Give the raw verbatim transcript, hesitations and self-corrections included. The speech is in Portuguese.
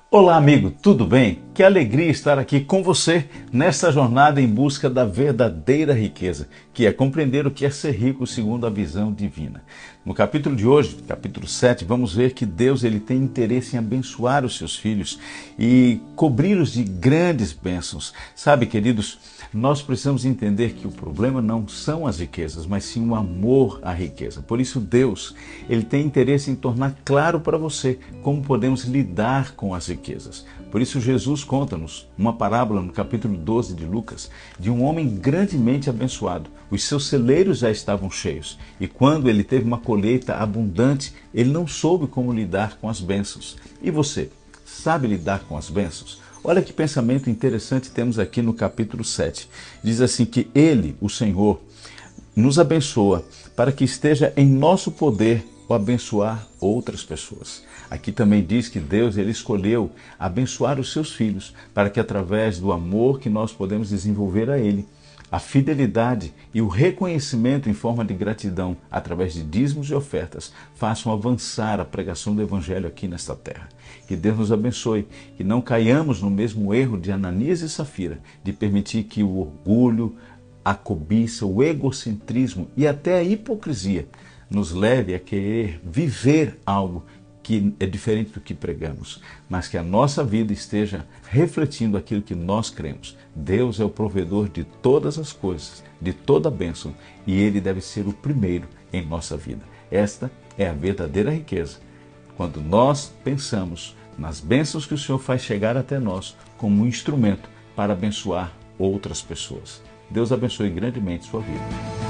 Olá, amigo, tudo bem? Que alegria estar aqui com você nesta jornada em busca da verdadeira riqueza, que é compreender o que é ser rico segundo a visão divina. No capítulo de hoje, capítulo sete, vamos ver que Deus ele tem interesse em abençoar os seus filhos e cobri-los de grandes bênçãos. Sabe, queridos, nós precisamos entender que o problema não são as riquezas, mas sim o amor à riqueza. Por isso Deus, ele tem interesse em tornar claro para você como podemos lidar com as riquezas. Por isso Jesus conta-nos uma parábola no capítulo doze de Lucas de um homem grandemente abençoado. Os seus celeiros já estavam cheios e quando ele teve uma colheita abundante, ele não soube como lidar com as bênçãos. E você, sabe lidar com as bênçãos? Olha que pensamento interessante temos aqui no capítulo sete. Diz assim que Ele, o Senhor, nos abençoa para que esteja em nosso poder o abençoar outras pessoas. Aqui também diz que Deus ele escolheu abençoar os seus filhos para que através do amor que nós podemos desenvolver a Ele, a fidelidade e o reconhecimento em forma de gratidão através de dízimos e ofertas façam avançar a pregação do Evangelho aqui nesta terra. Que Deus nos abençoe, que não caiamos no mesmo erro de Ananias e Safira, de permitir que o orgulho, a cobiça, o egocentrismo e até a hipocrisia nos leve a querer viver algo que é diferente do que pregamos, mas que a nossa vida esteja refletindo aquilo que nós cremos. Deus é o provedor de todas as coisas, de toda a bênção, e Ele deve ser o primeiro em nossa vida. Esta é a verdadeira riqueza. Quando nós pensamos nas bênçãos que o Senhor faz chegar até nós como um instrumento para abençoar outras pessoas. Deus abençoe grandemente sua vida.